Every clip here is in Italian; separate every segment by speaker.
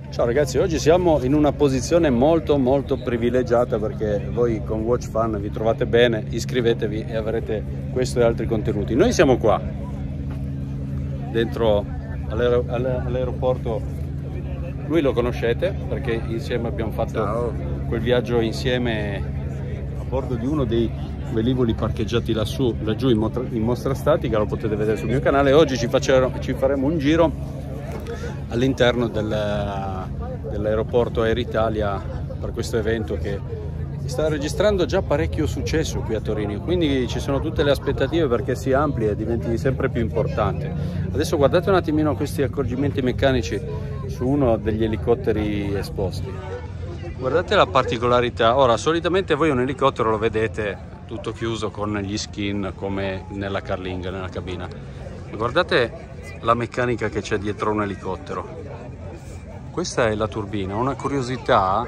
Speaker 1: Ciao ragazzi, oggi siamo in una posizione molto privilegiata perché voi con Watch Fun vi trovate bene, iscrivetevi e avrete questo e altri contenuti. Noi siamo qua dentro all'aeroporto, lui lo conoscete perché insieme abbiamo fatto quel viaggio insieme a bordo di uno dei velivoli parcheggiati laggiù in mostra statica, lo potete vedere sul mio canale. Oggi ci faremo un giro all'interno dell'aeroporto Air Italia per questo evento che sta registrando già parecchio successo qui a Torino, quindi ci sono tutte le aspettative perché si ampli e diventi sempre più importante. Adesso guardate un attimino questi accorgimenti meccanici su uno degli elicotteri esposti. Guardate la particolarità. Ora, solitamente voi un elicottero lo vedete tutto chiuso con gli skin come nella carlinga, nella cabina. Guardate la meccanica che c'è dietro un elicottero. Questa è la turbina, una curiosità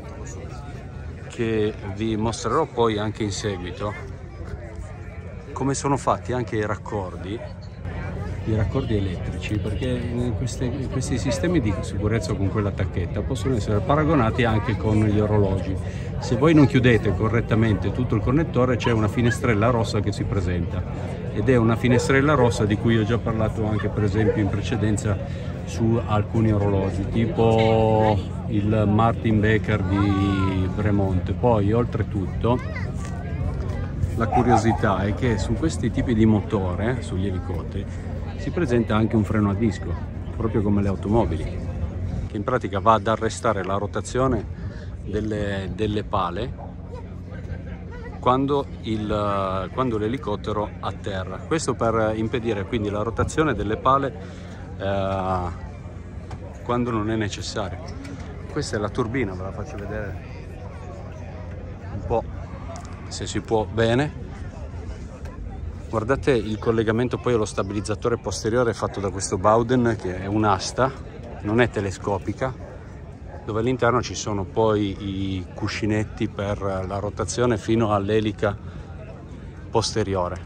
Speaker 1: che vi mostrerò poi anche in seguito, come sono fatti anche i raccordi elettrici, perché questi sistemi di sicurezza con quella tacchetta possono essere paragonati anche con gli orologi. Se voi non chiudete correttamente tutto il connettore c'è una finestrella rossa che si presenta, ed è una finestrella rossa di cui ho già parlato anche per esempio in precedenza su alcuni orologi tipo il Martin Baker di Bremont. Poi oltretutto la curiosità è che su questi tipi di motore, sugli elicotteri, si presenta anche un freno a disco, proprio come le automobili, che in pratica va ad arrestare la rotazione delle pale quando l'elicottero atterra. Questo per impedire quindi la rotazione delle pale quando non è necessario. Questa è la turbina, ve la faccio vedere un po' se si può bene. Guardate il collegamento poi allo stabilizzatore posteriore fatto da questo Bowden, che è un'asta, non è telescopica, dove all'interno ci sono poi i cuscinetti per la rotazione fino all'elica posteriore.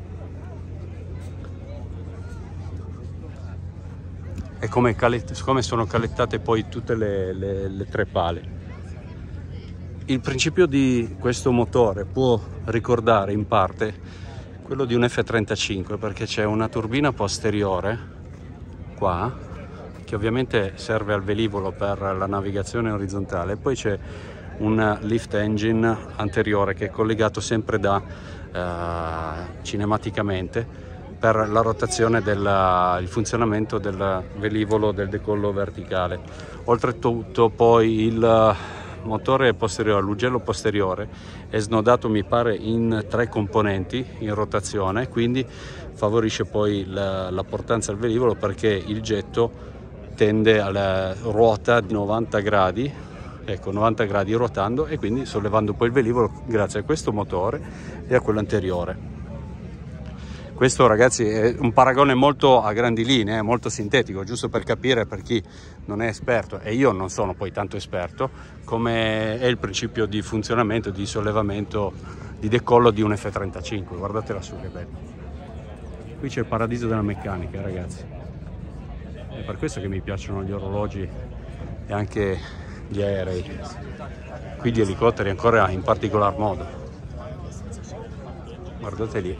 Speaker 1: E come sono calettate poi tutte le tre pale. Il principio di questo motore può ricordare in parte quello di un F-35, perché c'è una turbina posteriore qua che ovviamente serve al velivolo per la navigazione orizzontale, e poi c'è un lift engine anteriore che è collegato sempre cinematicamente per la rotazione il funzionamento del velivolo del decollo verticale. Oltretutto poi il motore posteriore, l'ugello posteriore, è snodato mi pare in 3 componenti in rotazione, quindi favorisce poi la portanza al velivolo, perché il getto tende alla ruota di 90 gradi, ecco 90 gradi ruotando, e quindi sollevando poi il velivolo grazie a questo motore e a quello anteriore. Questo ragazzi è un paragone molto a grandi linee, molto sintetico, giusto per capire per chi non è esperto, e io non sono poi tanto esperto, come è il principio di funzionamento, di sollevamento, di decollo di un F-35. Guardate lassù che bello. Qui c'è il paradiso della meccanica ragazzi. È per questo che mi piacciono gli orologi e anche gli aerei. Qui gli elicotteri ancora in particolar modo. Guardate lì.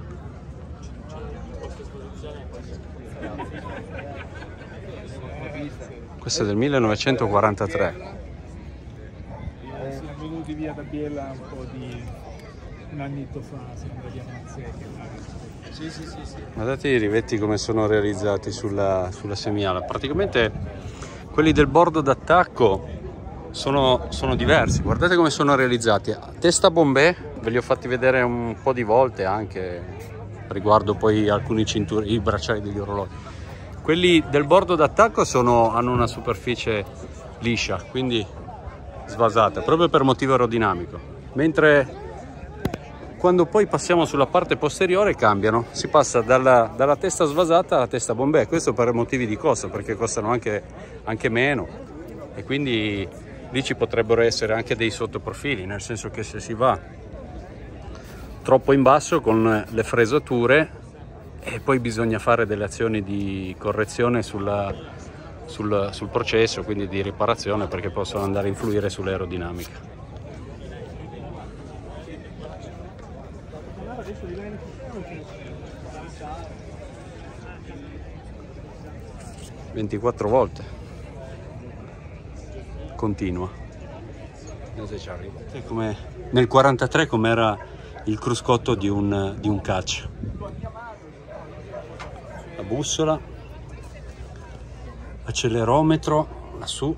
Speaker 1: Questo è del 1943.
Speaker 2: Siamo venuti via da Biella un annetto fa, sembra di Amanzecchia. Sì.
Speaker 1: Guardate i rivetti come sono realizzati sulla semiala. Praticamente quelli del bordo d'attacco sono diversi. Guardate come sono realizzati. A testa bombè, ve li ho fatti vedere un po' di volte anche riguardo poi alcuni i bracciali degli orologi. Quelli del bordo d'attacco hanno una superficie liscia, quindi svasata, proprio per motivo aerodinamico, mentre quando poi passiamo sulla parte posteriore cambiano, si passa dalla testa svasata alla testa bombè. Questo per motivi di costo, perché costano anche meno, e quindi lì ci potrebbero essere anche dei sottoprofili, nel senso che se si va troppo in basso con le fresature, e poi bisogna fare delle azioni di correzione sul processo, quindi di riparazione, perché possono andare a influire sull'aerodinamica. ...24 volte continua. È come nel 43, com'era il cruscotto di un catch. La bussola, accelerometro lassù.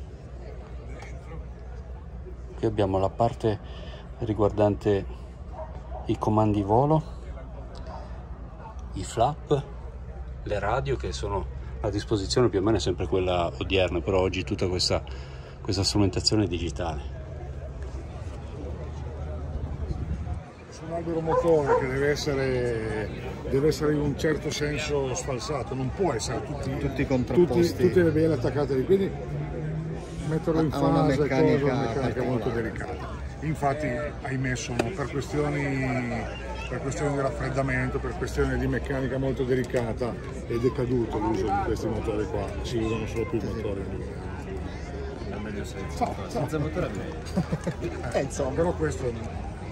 Speaker 1: Qui abbiamo la parte riguardante i comandi volo, i flap, le radio che sono a disposizione, più o meno è sempre quella odierna, però oggi tutta questa strumentazione digitale.
Speaker 3: Su un albero motore che deve essere in un certo senso sfalsato, non può essere tutti contrapposti, tutte le vele attaccate lì, quindi metterlo in fase una meccanica molto delicata. Infatti, ahimè, sono per questioni di raffreddamento, per questioni di meccanica molto delicata, è decaduto l'uso di questi motori qua, si usano solo più i motori.
Speaker 4: È meglio senza motore
Speaker 3: Insomma, però questo è un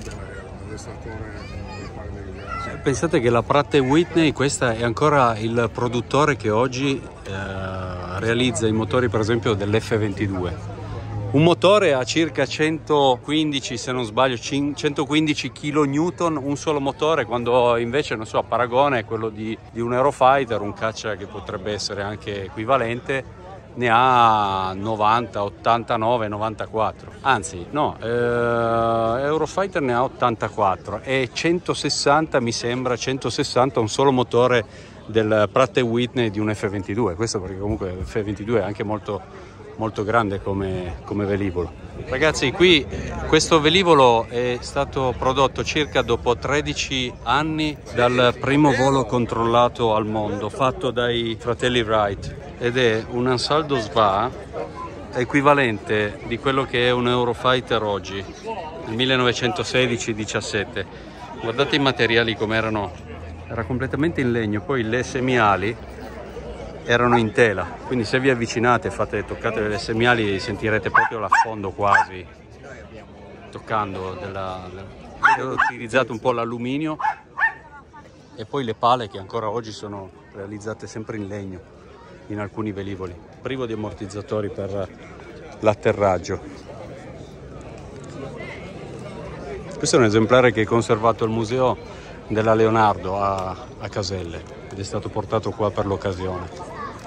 Speaker 3: allestatore.
Speaker 1: Pensate che la Pratt & Whitney, questa è ancora il produttore che oggi realizza i motori, per esempio, dell'F22. Un motore a circa 115, se non sbaglio, 115 kN, un solo motore, quando invece, non so, a paragone quello di un Eurofighter, un caccia che potrebbe essere anche equivalente, ne ha 90, 89, 94. Anzi, no, Eurofighter ne ha 84 e 160, mi sembra, 160 un solo motore del Pratt & Whitney di un F22. Questo perché comunque il F22 è anche molto grande come velivolo. Ragazzi, qui questo velivolo è stato prodotto circa dopo 13 anni dal primo volo controllato al mondo, fatto dai fratelli Wright, ed è un Ansaldo SVA equivalente di quello che è un Eurofighter oggi, nel 1916-17. Guardate i materiali come erano, era completamente in legno, poi le semiali erano in tela, quindi se vi avvicinate e toccate le semiali sentirete proprio l'affondo quasi toccando ho utilizzato un po' l'alluminio, e poi le pale che ancora oggi sono realizzate sempre in legno in alcuni velivoli, privo di ammortizzatori per l'atterraggio. Questo è un esemplare che è conservato al museo della Leonardo a Caselle ed è stato portato qua per l'occasione.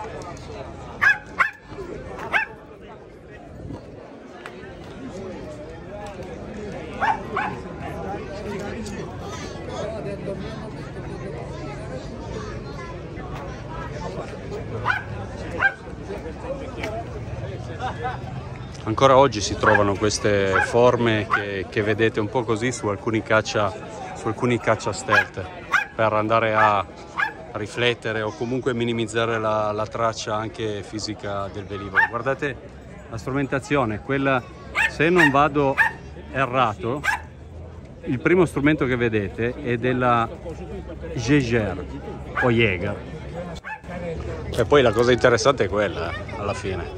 Speaker 1: Ancora oggi si trovano queste forme che vedete un po' così su alcuni caccia stealth, per andare a riflettere o comunque minimizzare la traccia anche fisica del velivolo. Guardate la strumentazione, quella, se non vado errato, il primo strumento che vedete è della Jaeger o Jaeger. E poi la cosa interessante è quella, alla fine.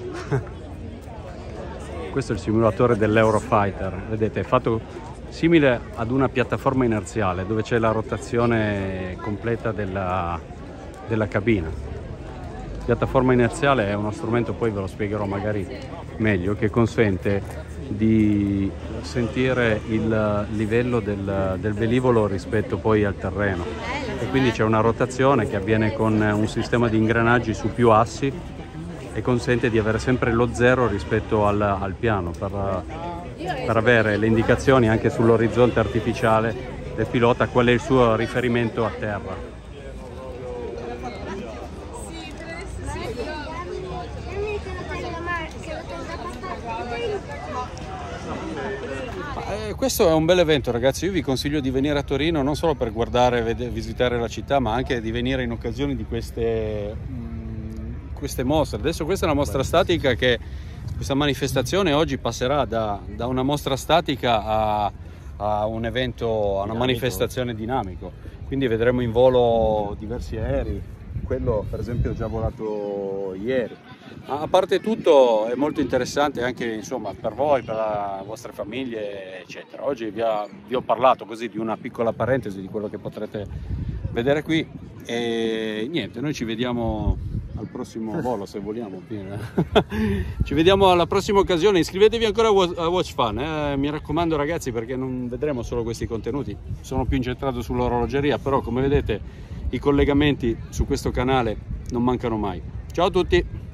Speaker 1: Questo è il simulatore dell'Eurofighter, vedete, è fatto simile ad una piattaforma inerziale dove c'è la rotazione completa della cabina. Piattaforma inerziale è uno strumento, poi ve lo spiegherò magari meglio, che consente di sentire il livello del velivolo rispetto poi al terreno, e quindi c'è una rotazione che avviene con un sistema di ingranaggi su più assi e consente di avere sempre lo zero rispetto al piano, per avere le indicazioni anche sull'orizzonte artificiale del pilota qual è il suo riferimento a terra. Questo è un bel evento, ragazzi. Io vi consiglio di venire a Torino non solo per guardare e visitare la città, ma anche di venire in occasione di queste mostre. Adesso questa è una mostra statica, che questa manifestazione oggi passerà da una mostra statica a un evento, a una manifestazione dinamico, quindi vedremo in volo diversi aerei. Quello per esempio ho già volato ieri, A parte tutto è molto interessante anche insomma per voi, per le vostre famiglie eccetera. Oggi vi ho parlato così di una piccola parentesi di quello che potrete vedere qui e niente, noi ci vediamo al prossimo volo se vogliamo. Ci vediamo alla prossima occasione, iscrivetevi ancora a Watch Fun, mi raccomando ragazzi, perché non vedremo solo questi contenuti, sono più incentrato sull'orologeria, però come vedete i collegamenti su questo canale non mancano mai. Ciao a tutti!